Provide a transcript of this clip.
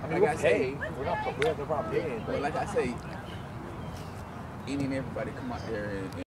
mean, like I say, we have no problem paying. But like I say, any and everybody come out there and